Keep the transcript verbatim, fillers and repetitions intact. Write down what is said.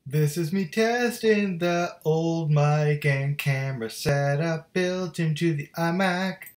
This is me testing the old mic and camera setup built into the iMac.